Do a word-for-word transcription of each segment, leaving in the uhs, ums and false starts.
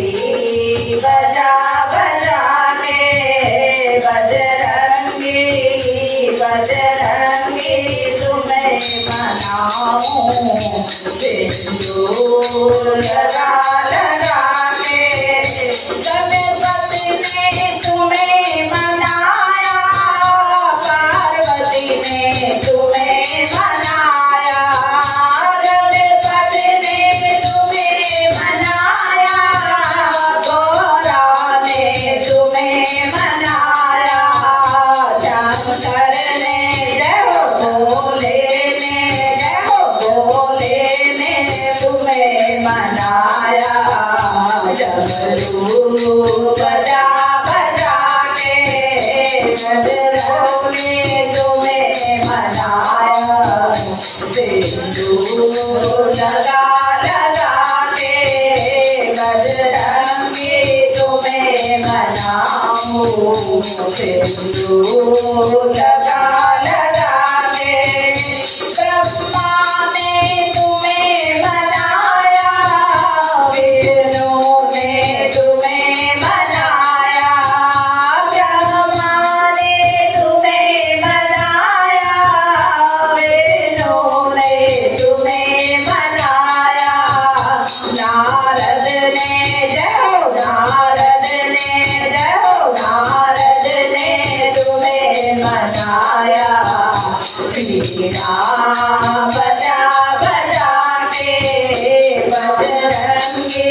बजा बजा के बजरंगी बजरंगी तुम्हें मनाऊं सिंदूर लगा लगा के गणपति ने तुम्हें मनाया पार्वती ने तुम्हें मनाया गणपति ने तुम्हें मनाया गौरा ने तुम्हें मनाया शंकर ने जय हो भोले ने जय हो भोले ने तुम्हें मनाया डमरू बजा बजा के गजरों ने तुम्हें मनाया सिंदूर लगा लगा के गजरंगी तुम्हें मनाऊं सिंदूर लगा लगा के ब्रह्मा ने तुम्हें मनाया विष्णु ने तुम्हें मनाया ब्रह्मा ने तुम्हें मनाया विष्णु ने तुम्हें मनाया नारद ने जय हो नारद ने जय हो नारद ने तुम्हें मनाया वीणा बजा बजा के बजरंगी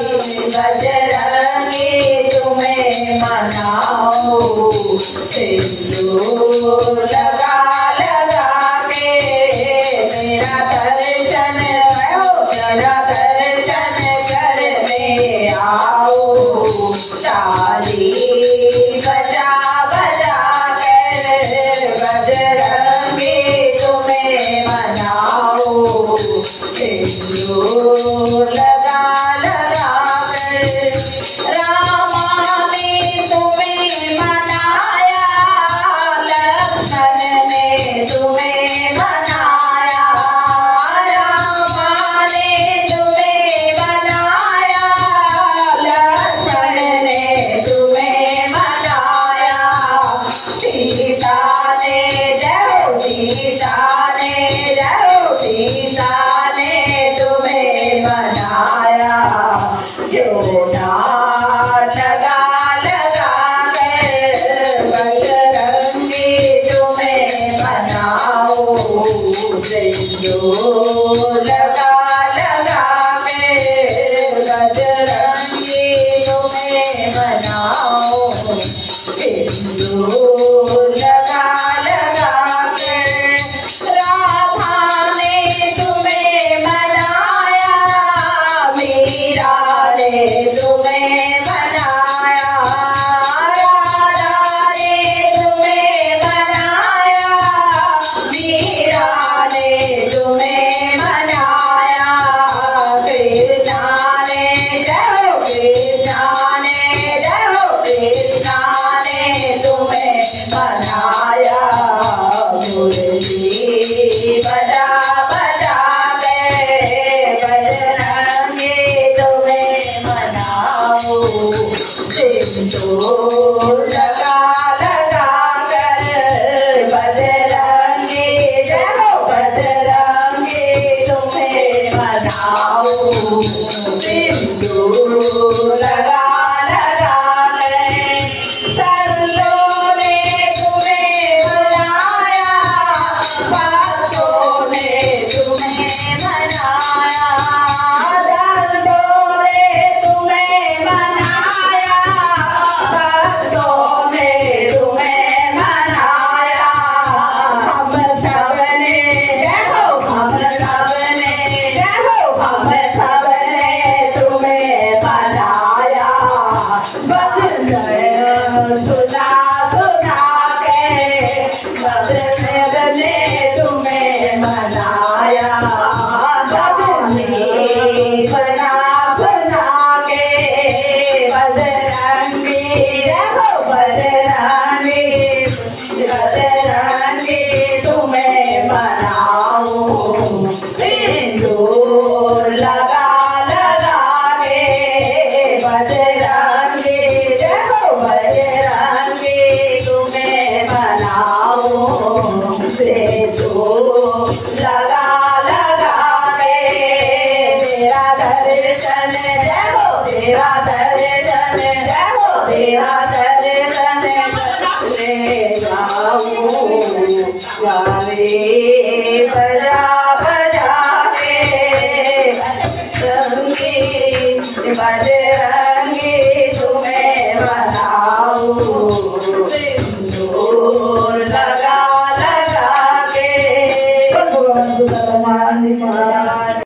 बजरंगी तुम्हें मनाऊं सिंदूर लगा लगा के मेरा दर्शन हो मेरा दर्शन करने आओ ताली बजा बजा कर बजरंगी तुम्हें मनाऊं सिंदूर लगा लगा कर रामा ने तुम्हें मनाया लक्ष्मण ने तुम्हें मनाया रामा ने तुम्हें मनाया लक्ष्मण ने तुम्हें मनाया सीता ने जय हो सीता ने जय हो सीता ने तुम्हें मनाया योना लगा लगा कर बजरंगी तुम्हें मनाऊं सिंदूर लगा लगा के बजरंगी तुम्हें मनाऊं सिंदूर लगा लगा के राधा ने तुम्हें मनाया मीरा ने तुम्हें मनाया राधा ने तुम्हें मनाया मीरा ने तुम्हें मनाया कृष्णा ने जय हो कृष्णा ने जय हो कृष्णा ने तुम्हें मनाया मुरली बजा बजा के बजरंगी तुम्हें मनाऊं सिंदूर लगा लगा कर बजरंगी जय हो बजरंगी तुम्हें मनाऊं सिंदूर लगा लगा कर सर्वों ने तुम्हें मनाया भक्तों ने तुम्हें मनाया दर्दों ने तुम्हें मनाया जाऊं गाने बजा बजा